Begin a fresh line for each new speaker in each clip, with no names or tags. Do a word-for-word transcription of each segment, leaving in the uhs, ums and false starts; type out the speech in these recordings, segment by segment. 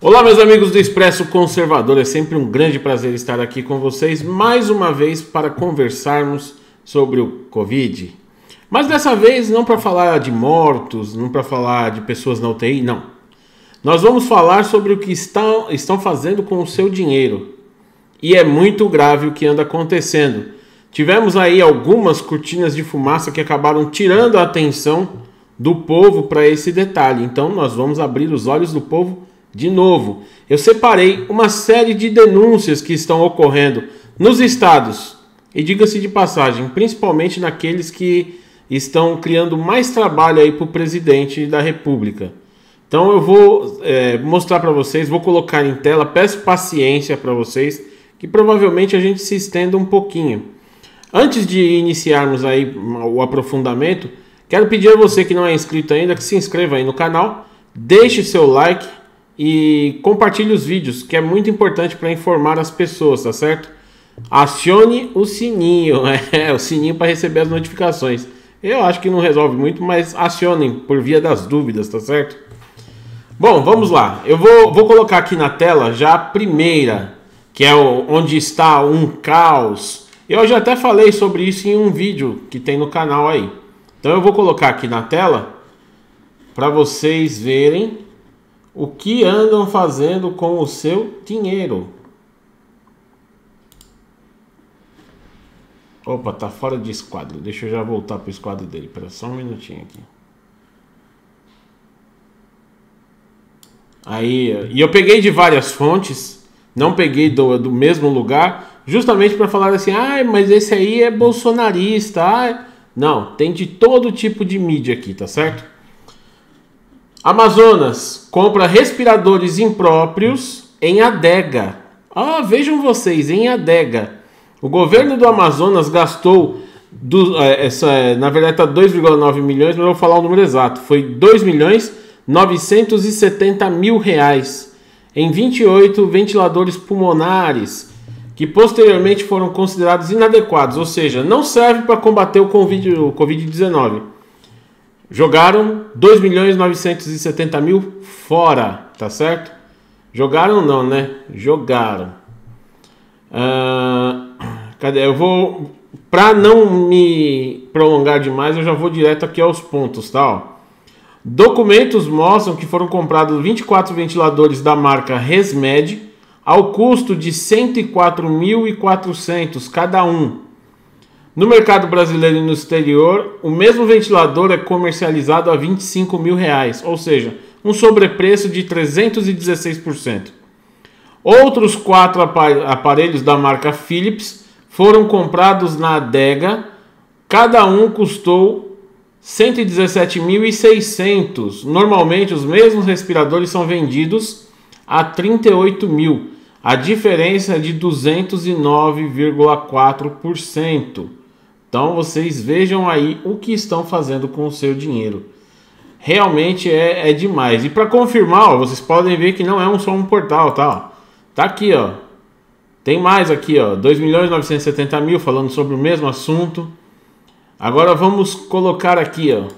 Olá, meus amigos do Expresso Conservador, é sempre um grande prazer estar aqui com vocês mais uma vez para conversarmos sobre o Covid. Mas dessa vez não para falar de mortos, não para falar de pessoas na U T I, não. Nós vamos falar sobre o que estão, estão fazendo com o seu dinheiro. E é muito grave o que anda acontecendo. Tivemos aí algumas cortinas de fumaça que acabaram tirando a atenção do povo para esse detalhe. Então nós vamos abrir os olhos do povo de novo. Eu separei uma série de denúncias que estão ocorrendo nos estados. E diga-se de passagem, principalmente naqueles que estão criando mais trabalho aí para o presidente da República. Então eu vou é, mostrar para vocês, vou colocar em tela, peço paciência para vocês, que provavelmente a gente se estenda um pouquinho. Antes de iniciarmos aí o aprofundamento, quero pedir a você que não é inscrito ainda, que se inscreva aí no canal, deixe seu like e compartilhe os vídeos, que é muito importante para informar as pessoas, tá certo? Acione o sininho, é, o sininho para receber as notificações. Eu acho que não resolve muito, mas acionem por via das dúvidas, tá certo? Bom, vamos lá. Eu vou, vou colocar aqui na tela já a primeira, que é o, onde está um caos. Eu já até falei sobre isso em um vídeo que tem no canal aí. Então eu vou colocar aqui na tela para vocês verem o que andam fazendo com o seu dinheiro. Opa, tá fora de esquadro. Deixa eu já voltar para o esquadro dele. Espera só um minutinho aqui. Aí, e eu peguei de várias fontes, não peguei do, do mesmo lugar, justamente para falar assim, ah, mas esse aí é bolsonarista. Ah, não, tem de todo tipo de mídia aqui, tá certo? Amazonas compra respiradores impróprios em adega. Ah, vejam vocês, em adega. O governo do Amazonas gastou, do, essa, na verdade está dois vírgula nove milhões, mas eu vou falar o número exato. Foi dois milhões novecentos e setenta mil reais em vinte e oito ventiladores pulmonares, que posteriormente foram considerados inadequados, ou seja, não serve para combater o Covid dezenove. Jogaram dois milhões novecentos e setenta mil fora, tá certo? Jogaram não, né? Jogaram. Uh, cadê? Eu vou, para não me prolongar demais, eu já vou direto aqui aos pontos, tá? Ó. Documentos mostram que foram comprados vinte e quatro ventiladores da marca ResMed ao custo de cento e quatro mil e quatrocentos cada um. No mercado brasileiro e no exterior, o mesmo ventilador é comercializado a vinte e cinco mil reais, ou seja, um sobrepreço de trezentos e dezesseis por cento. Outros quatro aparelhos da marca Philips foram comprados na adega, cada um custou cento e dezessete mil e seiscentos. Normalmente os mesmos respiradores são vendidos a trinta e oito mil. A diferença é de duzentos e nove vírgula quatro por cento. Então vocês vejam aí o que estão fazendo com o seu dinheiro. Realmente é, é demais. E para confirmar, ó, vocês podem ver que não é um, só um portal, tá? Ó. Tá aqui, ó. Tem mais aqui, ó. dois milhões novecentos e setenta mil falando sobre o mesmo assunto. Agora vamos colocar aqui, ó.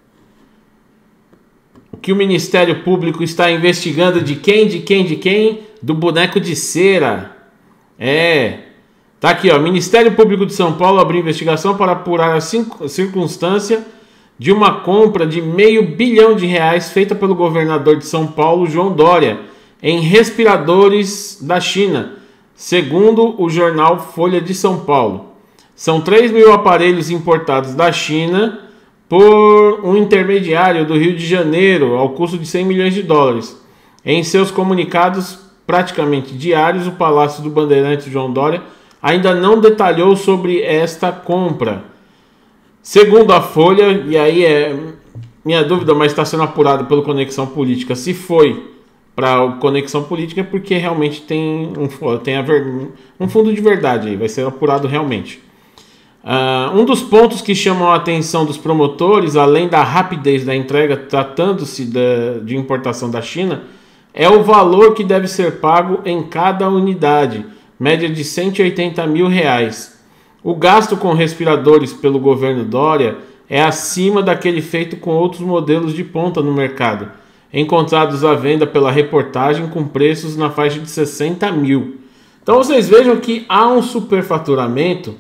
O que o Ministério Público está investigando de quem, de quem, de quem? Do boneco de cera. É. Tá aqui, ó. Ministério Público de São Paulo abriu investigação para apurar a circunstância de uma compra de meio bilhão de reais feita pelo governador de São Paulo, João Dória, em respiradores da China, segundo o jornal Folha de São Paulo. São três mil aparelhos importados da China por um intermediário do Rio de Janeiro, ao custo de cem milhões de dólares. Em seus comunicados praticamente diários, o Palácio do Bandeirante João Dória ainda não detalhou sobre esta compra. Segundo a Folha, e aí é minha dúvida, mas está sendo apurado pelo Conexão Política, se foi para Conexão Política é porque realmente tem um, tem a ver, um fundo de verdade aí, vai ser apurado realmente. Uh, um dos pontos que chamam a atenção dos promotores, além da rapidez da entrega, tratando-se de importação da China, é o valor que deve ser pago em cada unidade, média de cento e oitenta mil reais. O gasto com respiradores pelo governo Dória é acima daquele feito com outros modelos de ponta no mercado. encontrados à venda pela reportagem com preços na faixa de sessenta mil. Então vocês vejam que há um superfaturamento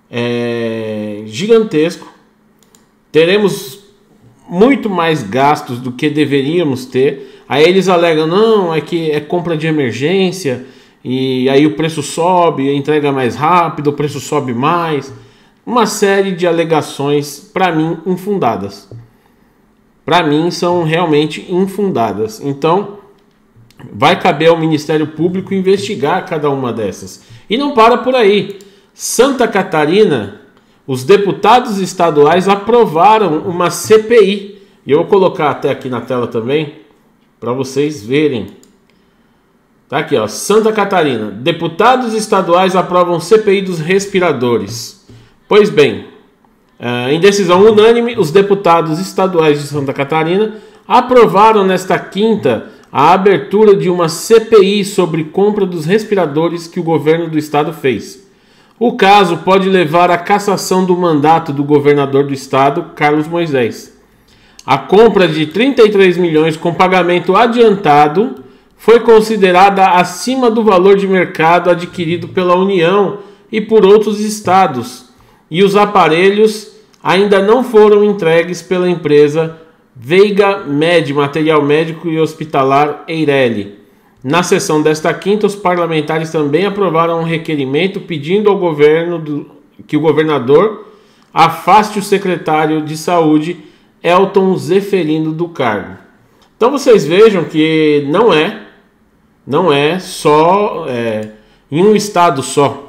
é, gigantesco. Teremos muito mais gastos do que deveríamos ter. Aí eles alegam, não, é que é compra de emergência, e aí o preço sobe, a entrega mais rápido, o preço sobe mais. Uma série de alegações, para mim, infundadas. Para mim, são realmente infundadas. Então, vai caber ao Ministério Público investigar cada uma dessas. E não para por aí. Santa Catarina, os deputados estaduais aprovaram uma C P I. E eu vou colocar até aqui na tela também, para vocês verem. Tá aqui, ó. Santa Catarina. Deputados estaduais aprovam C P I dos respiradores. Pois bem, em decisão unânime, os deputados estaduais de Santa Catarina aprovaram nesta quinta a abertura de uma C P I sobre compra dos respiradores que o governo do estado fez. O caso pode levar à cassação do mandato do governador do estado, Carlos Moisés. A compra de trinta e três milhões com pagamento adiantado foi considerada acima do valor de mercado adquirido pela União e por outros estados, e os aparelhos ainda não foram entregues pela empresa Veiga Med, Material Médico e Hospitalar Eireli. Na sessão desta quinta, os parlamentares também aprovaram um requerimento pedindo ao governo do, que o governador afaste o secretário de Saúde, Elton Zeferino, do cargo. Então vocês vejam que não é, não é só é, em um estado só.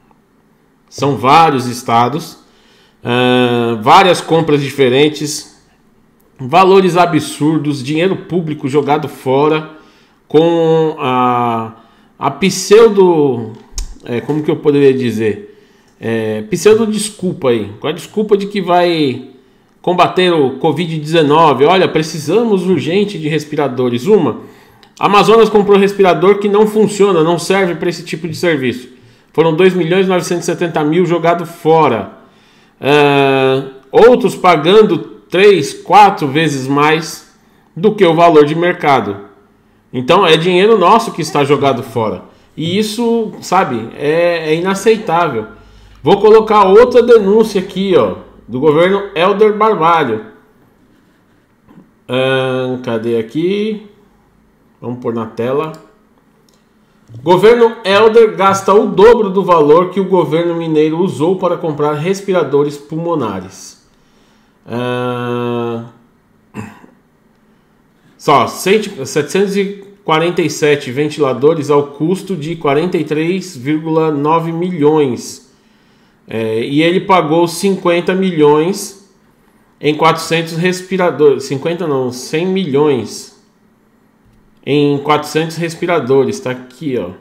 São vários estados, uh, várias compras diferentes, valores absurdos, dinheiro público jogado fora, com a, a pseudo, é, como que eu poderia dizer, é, pseudo desculpa aí, com a desculpa de que vai combater o covid dezenove. Olha, precisamos urgente de respiradores. Uma, Amazonas comprou respirador que não funciona, não serve para esse tipo de serviço. Foram dois milhões novecentos e setenta mil jogados fora. Uh, outros pagando três, quatro vezes mais do que o valor de mercado. Então é dinheiro nosso que está jogado fora. E isso, sabe, é, é inaceitável. Vou colocar outra denúncia aqui, ó, do governo Helder Barbalho. Uh, cadê aqui? Vamos pôr na tela. Governo Helder gasta o dobro do valor que o governo mineiro usou para comprar respiradores pulmonares. Uh, só setecentos e quarenta e sete ventiladores ao custo de quarenta e três vírgula nove milhões. É, e ele pagou cinquenta milhões em quatrocentos respiradores. cinquenta não, cem milhões. Em quatrocentos respiradores, tá aqui, ó.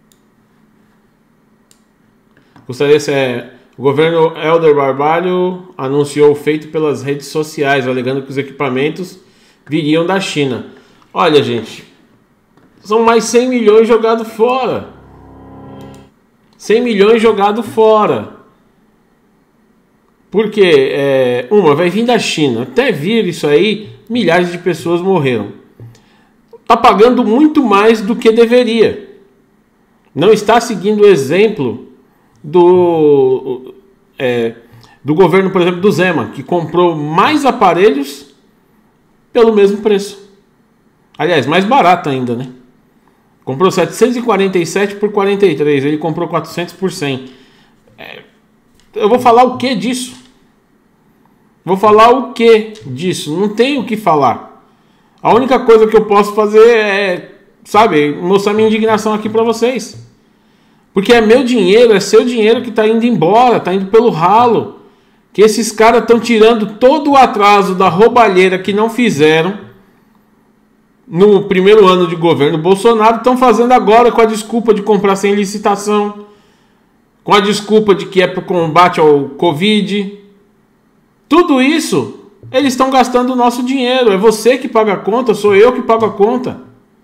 Gostaria de ser... O governo Helder Barbalho anunciou o feito pelas redes sociais, alegando que os equipamentos viriam da China. Olha, gente, são mais cem milhões jogados fora. cem milhões jogados fora. Porque, é, uma, vai vir da China. Até vir isso aí, milhares de pessoas morreram. Está pagando muito mais do que deveria. Não está seguindo o exemplo do, é, do governo, por exemplo, do Zema, que comprou mais aparelhos pelo mesmo preço. Aliás, mais barato ainda, né? Comprou setecentos e quarenta e sete por quarenta e três, ele comprou quatrocentos por cem. É, eu vou falar o que disso? Vou falar o que disso? Não tem o que falar. A única coisa que eu posso fazer é, sabe, mostrar minha indignação aqui para vocês. Porque é meu dinheiro, é seu dinheiro que está indo embora, está indo pelo ralo. Que esses caras estão tirando todo o atraso da roubalheira que não fizeram no primeiro ano de governo Bolsonaro, estão fazendo agora com a desculpa de comprar sem licitação, com a desculpa de que é para o combate ao Covid. Tudo isso... Eles estão gastando o nosso dinheiro. É você que paga a conta, sou eu que pago a conta.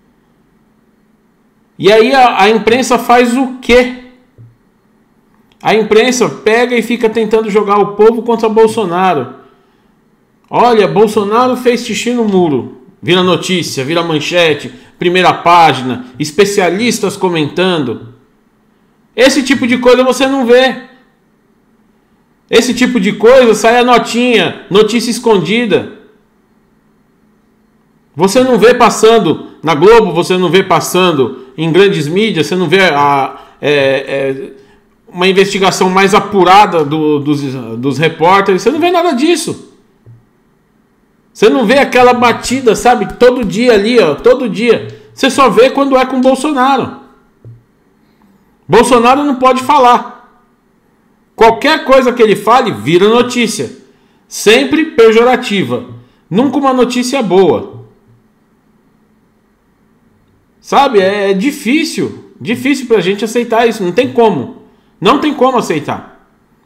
E aí a, a imprensa faz o quê? A imprensa pega e fica tentando jogar o povo contra Bolsonaro. Olha, Bolsonaro fez xixi no muro. Vira notícia, vira manchete, primeira página, especialistas comentando. Esse tipo de coisa você não vê. Esse tipo de coisa sai a notinha, notícia escondida. Você não vê passando na Globo, você não vê passando em grandes mídias, você não vê a, é, é, uma investigação mais apurada do, dos, dos repórteres, você não vê nada disso. Você não vê aquela batida, sabe, todo dia ali, ó, todo dia. Você só vê quando é com Bolsonaro. Bolsonaro não pode falar. Qualquer coisa que ele fale vira notícia. Sempre pejorativa. Nunca uma notícia boa. Sabe, é difícil. Difícil pra gente aceitar isso. Não tem como. Não tem como aceitar.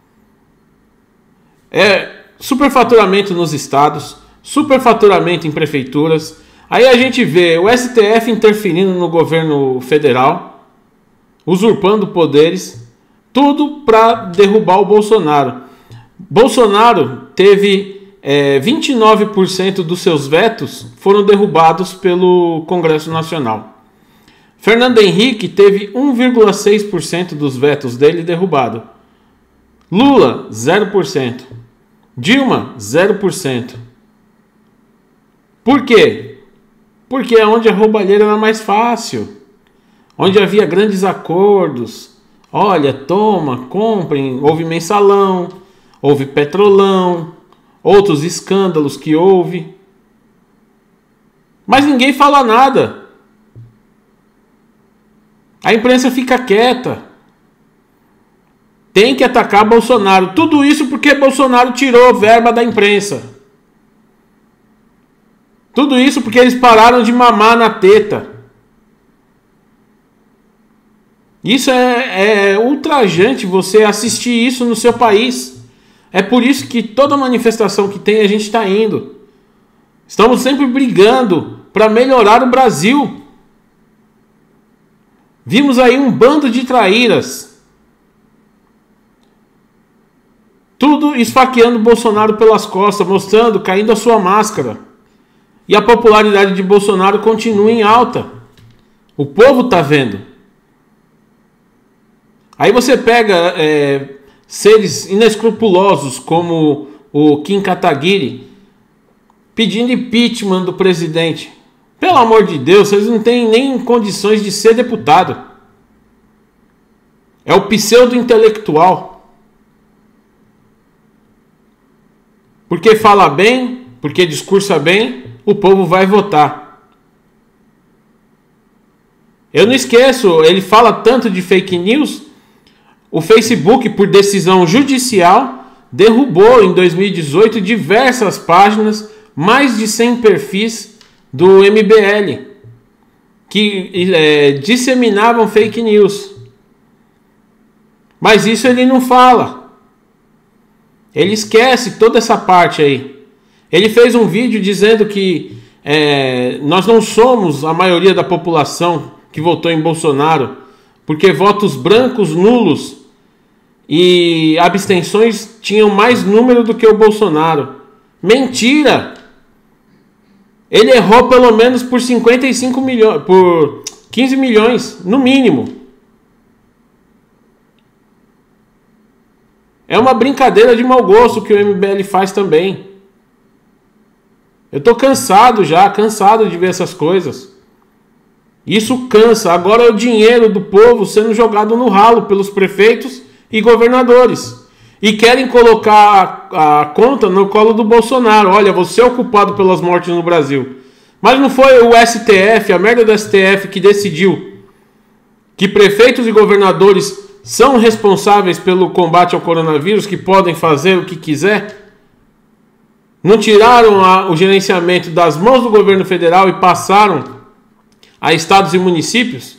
É superfaturamento nos estados. Superfaturamento em prefeituras. Aí a gente vê o S T F interferindo no governo federal. Usurpando poderes. Tudo para derrubar o Bolsonaro. Bolsonaro teve é, vinte e nove por cento dos seus vetos foram derrubados pelo Congresso Nacional. Fernando Henrique teve um vírgula seis por cento dos vetos dele derrubado. Lula, zero por cento. Dilma, zero por cento. Por quê? Porque é onde a roubalheira era mais fácil. Onde havia grandes acordos. Olha, toma, comprem, houve mensalão, houve petrolão, outros escândalos que houve. Mas ninguém fala nada. A imprensa fica quieta. Tem que atacar Bolsonaro. Tudo isso porque Bolsonaro tirou verba da imprensa. Tudo isso porque eles pararam de mamar na teta. Isso é, é ultrajante você assistir isso no seu país. É por isso que toda manifestação que tem a gente está indo. Estamos sempre brigando para melhorar o Brasil. Vimos aí um bando de traíras. Tudo esfaqueando Bolsonaro pelas costas, mostrando, caindo a sua máscara. E a popularidade de Bolsonaro continua em alta. O povo está vendo. Aí você pega é, seres inescrupulosos como o Kim Kataguiri pedindo impeachment do presidente. Pelo amor de Deus, vocês não têm nem condições de ser deputado. É o pseudo-intelectual. Porque fala bem, porque discursa bem, o povo vai votar. Eu não esqueço, ele fala tanto de fake news. O Facebook, por decisão judicial, derrubou em dois mil e dezoito diversas páginas, mais de cem perfis do M B L, que é, disseminavam fake news. Mas isso ele não fala. Ele esquece toda essa parte aí. Ele fez um vídeo dizendo que é, nós não somos a maioria da população que votou em Bolsonaro, porque votos brancos nulos e abstenções tinham mais número do que o Bolsonaro. Mentira! Ele errou pelo menos por cinquenta e cinco milhões, por quinze milhões, no mínimo. É uma brincadeira de mau gosto que o M B L faz também. Eu tô cansado já, cansado de ver essas coisas. Isso cansa. Agora é o dinheiro do povo sendo jogado no ralo pelos prefeitos e governadores. E querem colocar a, a conta no colo do Bolsonaro. Olha, você é o culpado pelas mortes no Brasil. Mas não foi o S T F, a merda do S T F, que decidiu que prefeitos e governadores são responsáveis pelo combate ao coronavírus, que podem fazer o que quiser? Não tiraram a, o gerenciamento das mãos do governo federal e passaram a estados e municípios?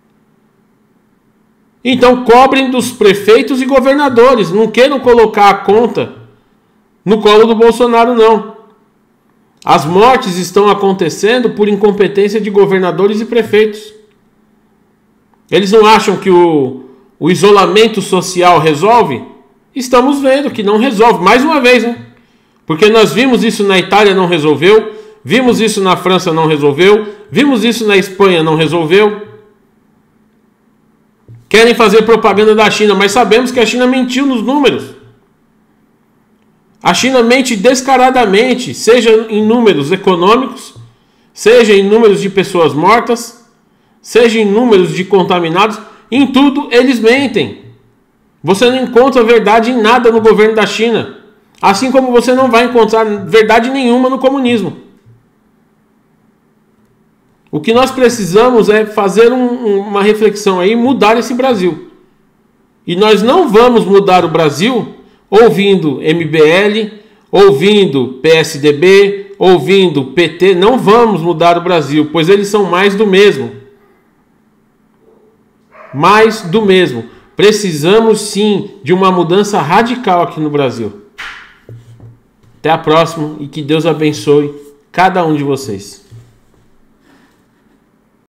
Então cobrem dos prefeitos e governadores. Não queiram colocar a conta no colo do Bolsonaro, não. As mortes estão acontecendo por incompetência de governadores e prefeitos. Eles não acham que o, o isolamento social resolve? Estamos vendo que não resolve. Mais uma vez, né? Porque nós vimos isso na Itália, não resolveu. Vimos isso na França, não resolveu. Vimos isso na Espanha, não resolveu. Querem fazer propaganda da China, mas sabemos que a China mentiu nos números. A China mente descaradamente, seja em números econômicos, seja em números de pessoas mortas, seja em números de contaminados. Em tudo eles mentem. Você não encontra verdade em nada no governo da China. Assim como você não vai encontrar verdade nenhuma no comunismo. O que nós precisamos é fazer um, uma reflexão aí, mudar esse Brasil. E nós não vamos mudar o Brasil ouvindo M B L, ouvindo P S D B, ouvindo P T. Não vamos mudar o Brasil, pois eles são mais do mesmo. Mais do mesmo. Precisamos sim de uma mudança radical aqui no Brasil. Até a próxima e que Deus abençoe cada um de vocês.